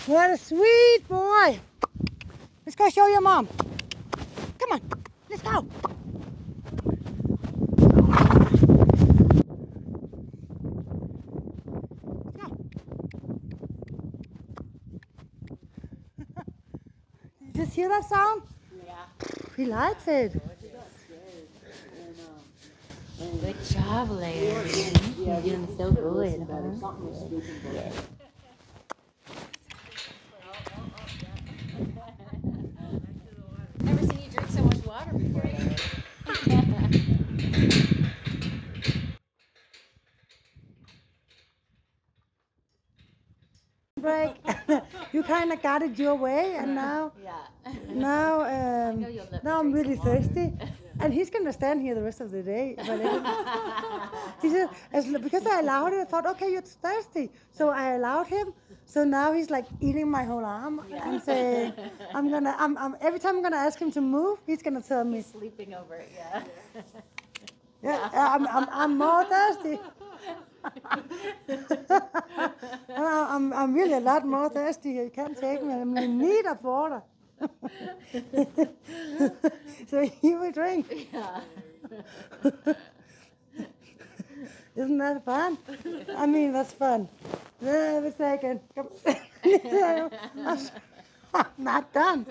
What a sweet boy. Let's go show your mom. Come on, let's go. Did you just hear that sound? Yeah. He likes it. Good job, Larry. You're doing so good. Huh? Never seen you drink so much water before, Larry. Break. You kind of got it your way, and now now I'm really thirsty, and he's gonna stand here the rest of the day. But he said, because I allowed it, I thought, okay, you're thirsty, so I allowed him. So now he's like eating my whole arm and saying, I'm every time I'm gonna ask him to move, he's gonna tell me. He's sleeping over it, yeah. Yeah, I'm more thirsty. I'm really a lot more thirsty. You can't take me. I'm in need of water. So he will drink. Yeah. Isn't that fun? I mean, that's fun. Wait a second. I'm not done.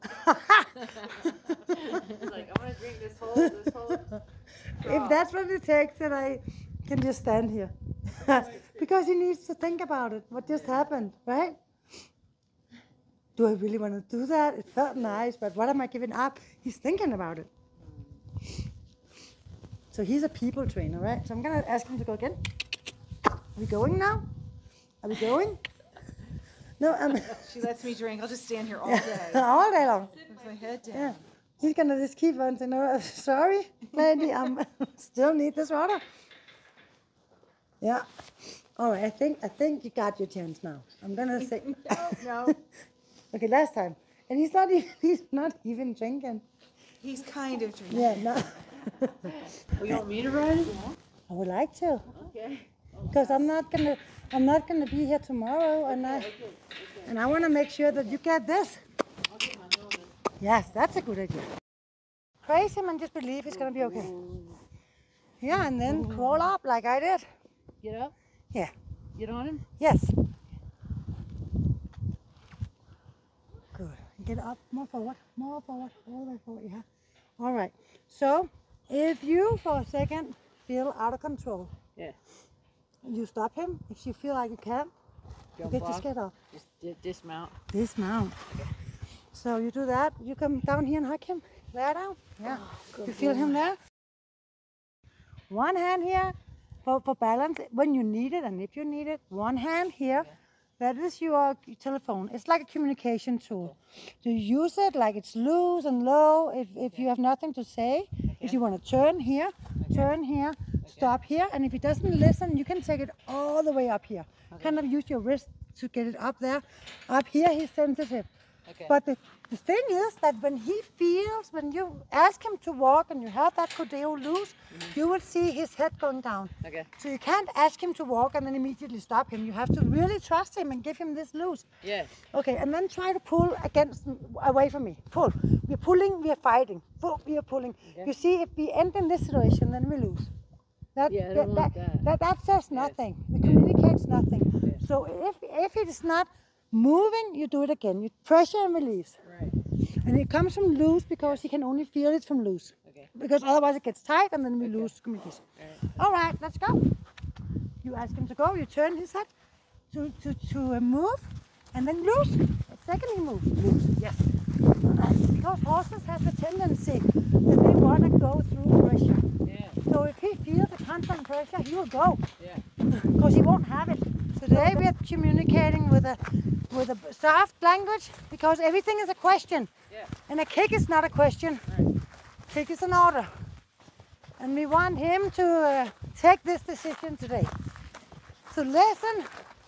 He's like, I'm gonna drink this whole. If that's what it takes, then I can just stand here. Because he needs to think about it, what just happened, right? Do I really want to do that? It felt nice, but what am I giving up? He's thinking about it. So he's a people trainer, right? So I'm going to ask him to go again. Are we going now? Are we going? No, She lets me drink. I'll just stand here all day. all day long. With my head down. Yeah. He's going to just keep on saying, no, sorry, lady, I still need this water. Yeah. All right, I think you got your chance now. I'm going to say. No. Okay, last time. And he's not even drinking. He's kind of drinking. Yeah, no. Well, you want me to ride? I would like to. Okay. Because I'm not gonna be here tomorrow, and I want to make sure that you get this. Yes, that's a good idea. Praise him and just believe it's gonna be okay. Yeah, and then crawl up like I did. Get up? Yeah. Get on him? Yes. Good. Get up, more forward, all the way forward. Yeah. All right. So, if you for a second feel out of control, Yeah. you stop him. If you feel like you can, just get off. Just dismount. Dismount. Okay. So you do that. You come down here and hug him. Lay down. Yeah. You feel him there. One hand here for balance when you need it and if you need it. One hand here. Yeah. That is your telephone. It's like a communication tool. You use it like it's loose and low if you have nothing to say. If you want to turn here, stop here. And if he doesn't listen, you can take it all the way up here. Kind of use your wrist to get it up there. Up here, he's sensitive. Okay. But the thing is that when you ask him to walk and you have that cordeo loose, you will see his head going down. Okay. So you can't ask him to walk and then immediately stop him. You have to really trust him and give him this loose. Yes. Okay, and then try to pull away from me. Pull. We're pulling, we are fighting. Pull, we are pulling. Okay. You see, if we end in this situation, then we lose. Yeah, I don't want that. That says nothing. It communicates nothing. Yes. So if it is not moving, you do it again. You pressure and release. Right. And it comes from loose because he can only feel it from loose. Okay. Because otherwise it gets tight and then we lose communication. All right, let's go. You ask him to go, you turn his head to move and then loose. The second he moves, loose, yes. Because horses have a tendency that they want to go through pressure. Yeah. So if he feels the constant pressure, he will go. Yeah. Because he won't have it. Today we are communicating with a soft language because everything is a question. Yeah. And a kick is not a question. Right. Kick is an order. And we want him to take this decision today. So listen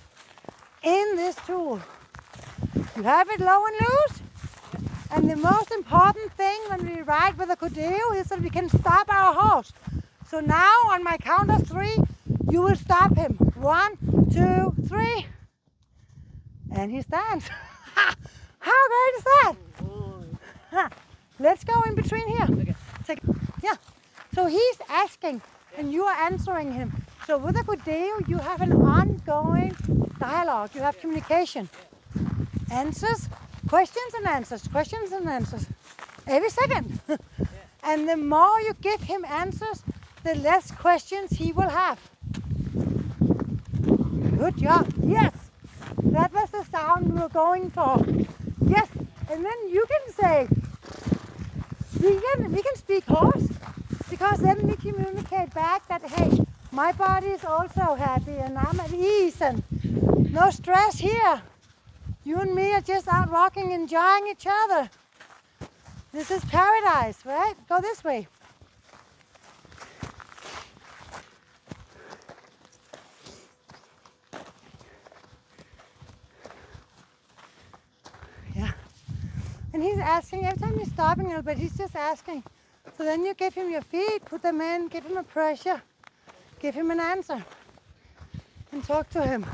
in this tool. You have it low and loose. And the most important thing when we ride with a cordeo is that we can stop our horse. So now on my count of 3, you will stop him. 1, 2, 3. And he stands. How great is that? Let's go in between here. Okay. Yeah. So he's asking and you are answering him. So with a Gudeo, you have an ongoing dialogue. You have communication. Answers, questions and answers, questions and answers. Every second. And the more you give him answers, the less questions he will have. Good job. Yes. That was the sound we were going for. Yes. And then you can say, we can speak hoarse, because then we communicate back that, hey, my body is also happy and I'm at ease and no stress here. You and me are just out walking, enjoying each other. This is paradise, right? Go this way. Yeah. And he's asking, every time he's stopping a little bit, he's just asking. So then you give him your feet, put them in, give him a pressure, give him an answer, and talk to him.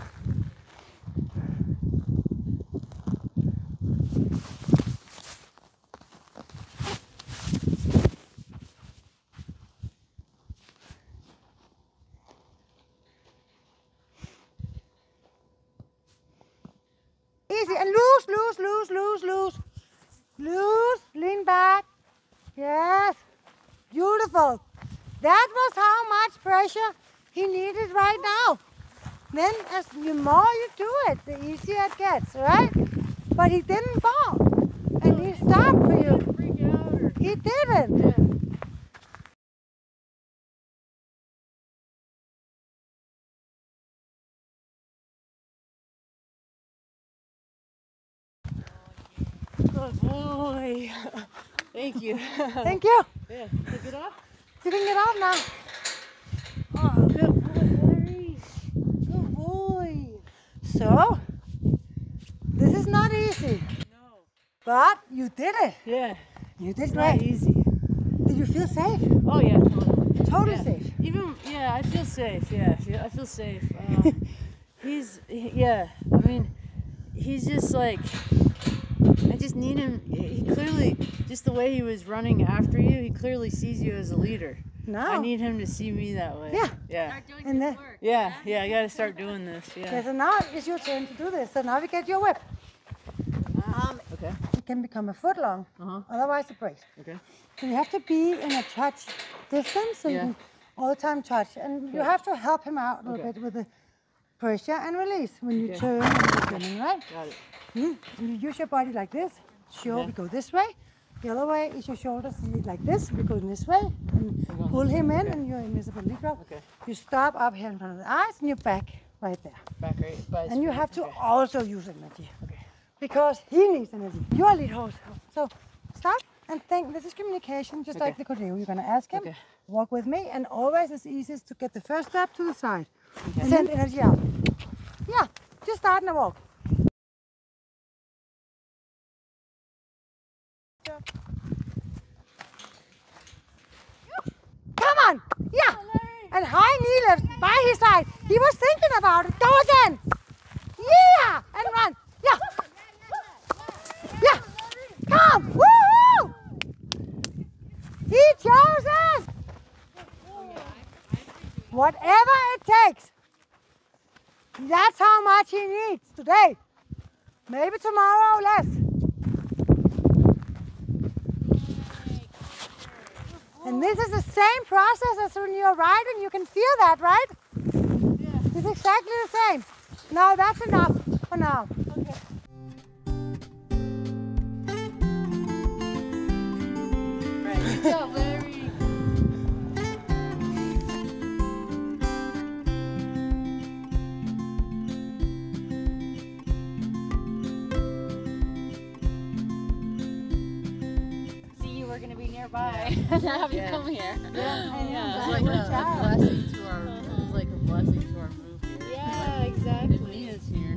Easy, and loose, loose, loose, loose, loose. Loose, lean back. Yes, beautiful. That was how much pressure he needed right now. Then as the more you do it, the easier it gets, right? But he didn't fall. And he stopped for you. Freak out or... He didn't. Good boy. Thank you. Thank you. Yeah. Take it off. You can get off now. Oh, good boy, Larry. Good boy. So, this is not easy. No. But you did it. Yeah. You did It's not great. easy. Did you feel safe? Oh yeah. Totally. Totally Yeah. safe. Even I feel safe. Yeah, I feel safe. Yeah. I mean, he's just like. I just need him. He clearly, just the way he was running after you, he clearly sees you as a leader. No. I need him to see me that way. Yeah. Yeah. And then, Yeah. I got to start doing this. okay, Yeah. so now it's your turn to do this. So now we get your whip. Okay. It can become a foot long. Otherwise it breaks. Okay. So you have to be in a touch distance so you Yeah. can all the time touch. And you have to help him out a little Okay. bit with the pressure and release when you Okay. turn and you're spinning, right? Got it. And you use your body like this. Sure, Okay. we go this way. The other way is your shoulders like this. We go this way and pull him in, and you're invisible lead drop. Okay. You stop up here in front of the eyes and you're back right there. Back right. By his And you feet. have to Okay. also use energy Okay. because he needs energy. You're a lead horse. So stop and think. This is communication, just like Okay. the Gudeo. You're going to ask him, Okay. walk with me, and always it's easiest to get the first step to the side. Okay. Send energy out. Yeah, just start and walk. Come on! Yeah! And high knee lifts by his side. He was thinking about it. Go again! Yeah! And run! Yeah! Yeah! Come! Woo-hoo! He chose it! Whatever it takes. That's how much he needs today. Maybe tomorrow less. And this is the same process as when you're riding. You can feel that, right? Yeah. It's exactly the same. No, that's enough for now. Okay. Right. Good job, Larry. We're gonna be nearby. Have you come here? Yeah. It's like a blessing to our. It's like a blessing to our move here. Yeah, exactly. Mia's here.